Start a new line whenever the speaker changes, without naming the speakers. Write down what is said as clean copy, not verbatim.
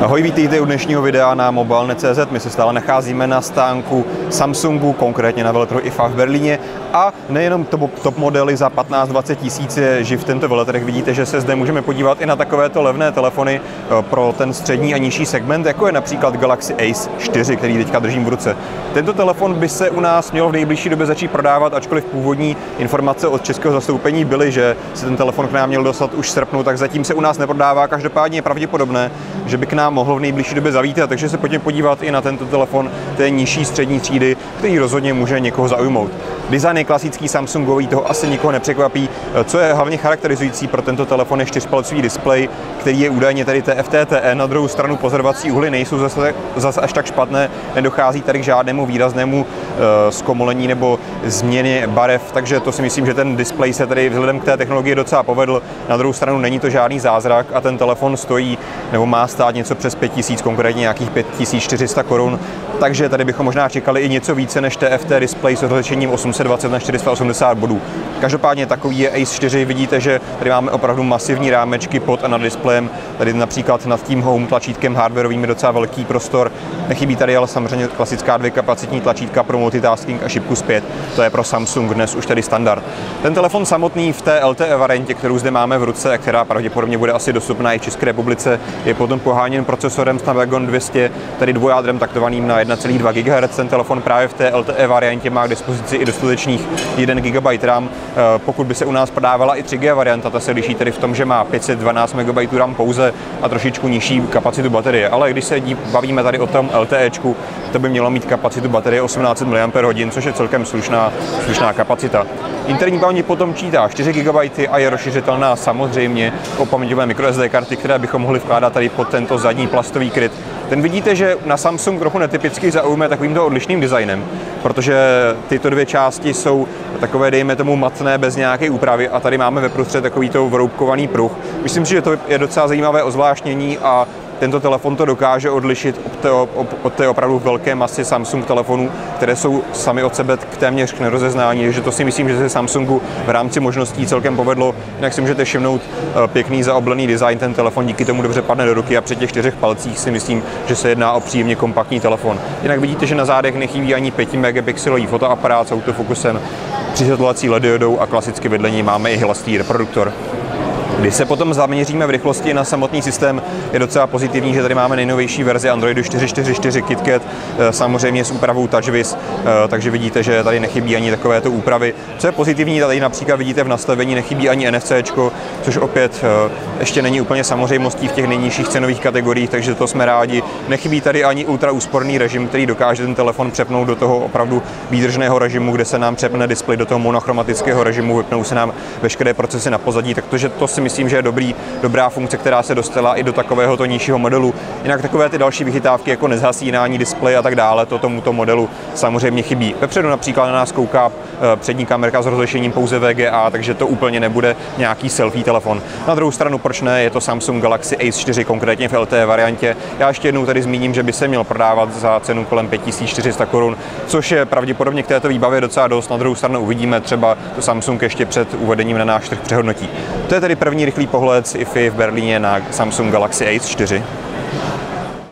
Ahoj, vítejte u dnešního videa na Mobilnet.cz. My se stále nacházíme na stánku Samsungu, konkrétně na veletrhu IFA v Berlíně. A nejenom top modely za 15-20 tisíc je živ tento veletrh. Vidíte, že se zde můžeme podívat i na takovéto levné telefony pro ten střední a nižší segment, jako je například Galaxy Ace 4, který teďka držím v ruce. Tento telefon by se u nás měl v nejbližší době začít prodávat, ačkoliv původní informace od českého zastoupení byly, že se ten telefon k nám měl dostat už v srpnu, tak zatím se u nás neprodává. Každopádně je pravděpodobné, že by k nám mohl v nejbližší době zavítat, takže se pojďme podívat i na tento telefon té nižší střední třídy, který rozhodně může někoho zaujmout. Design je klasický Samsungový, toho asi nikoho nepřekvapí. Co je hlavně charakterizující pro tento telefon je 4palcový displej, který je údajně tady TFT-TE. Na druhou stranu pozorovací úhly nejsou zase až tak špatné, nedochází tady k žádnému výraznému zkomolení nebo změně barev, takže to si myslím, že ten displej se tady vzhledem k té technologii docela povedl. Na druhou stranu není to žádný zázrak a ten telefon stojí nebo má stát něco přes 5000, konkrétně nějakých 5400 korun, takže tady bychom možná čekali i něco více než TFT displej s rozlišením 820 na 480 bodů. Každopádně takový je Ace 4, vidíte, že tady máme opravdu masivní rámečky pod a nad displejem, tady například nad tím home tlačítkem hardwarovým je docela velký prostor. Nechybí tady ale samozřejmě klasická dvojkapacitní tlačítka pro multitasking a šipku zpět. To je pro Samsung dnes už tady standard. Ten telefon samotný v té LTE variantě, kterou zde máme v ruce a která pravděpodobně bude asi dostupná i v České republice, je potom poháněn procesorem Snapdragon 200, tedy dvojádrem taktovaným na 1,2 GHz. Ten telefon právě v té LTE variantě má k dispozici i dostatečných 1 GB RAM. Pokud by se u nás prodávala i 3G varianta, ta se liší tedy v tom, že má 512 MB RAM pouze a trošičku nižší kapacitu baterie. Ale když se bavíme tady o tom LTEčku, to by mělo mít kapacitu baterie 1800 mAh, což je celkem slušná kapacita. Interní paměť potom čítá 4 GB a je rozšiřitelná samozřejmě o paměťové microSD karty, které bychom mohli vkládat tady pod tento zadní plastový kryt. Ten vidíte, že na Samsung trochu netypicky zaujme takovýmto odlišným designem, protože tyto dvě části jsou takové, dejme tomu, matné bez nějaké úpravy a tady máme ve prostřed takovýto vroubkovaný pruh. Myslím si, že to je docela zajímavé ozvláštnění a tento telefon to dokáže odlišit od té opravdu velké masy Samsung telefonů, které jsou sami od sebe k téměř k nerozeznání, takže to si myslím, že se Samsungu v rámci možností celkem povedlo. Jinak si můžete všimnout pěkný zaoblený design, ten telefon díky tomu dobře padne do ruky a při těch 4 palcích si myslím, že se jedná o příjemně kompaktní telefon. Jinak vidíte, že na zádech nechybí ani 5 megapixelový fotoaparát s autofokusem, přisvětlovací LED diodou a klasicky vedle něj máme i hlasitý reproduktor. Když se potom zaměříme v rychlosti na samotný systém, je docela pozitivní, že tady máme nejnovější verzi Androidu 4.4.4 KitKat, samozřejmě s úpravou TouchWiz, takže vidíte, že tady nechybí ani takovéto úpravy. Co je pozitivní, tady například vidíte v nastavení nechybí ani NFCčko, což opět ještě není úplně samozřejmostí v těch nejnižších cenových kategoriích, takže to jsme rádi. Nechybí tady ani ultraúsporný režim, který dokáže ten telefon přepnout do toho opravdu výdržného režimu, kde se nám přepne displej do toho monochromatického režimu, vypnou se nám veškeré procesy na pozadí, takže to si myslím, že je dobrá funkce, která se dostala i do takovéhoto nižšího modelu. Jinak takové ty další vychytávky jako nezhasínání displeje a tak dále, to tomuto modelu samozřejmě chybí. Vepředu například na nás kouká přední kamerka s rozlišením pouze VGA, takže to úplně nebude nějaký selfie telefon. Na druhou stranu, proč ne, je to Samsung Galaxy Ace 4, konkrétně v LTE variantě. Já ještě jednou tady zmíním, že by se měl prodávat za cenu kolem 5400 korun, což je pravděpodobně k této výbavě docela dost. Na druhou stranu uvidíme, třeba to Samsung ještě před uvedením na náš trh přehodnotí. To je tedy první rychlý pohled z IFA v Berlíně na Samsung Galaxy Ace 4.